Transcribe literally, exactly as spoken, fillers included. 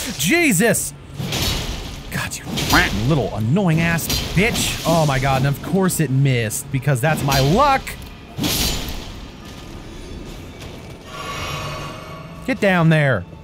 Jesus! God, you little annoying ass bitch. Oh my god, and of course it missed, because that's my luck. Get down there.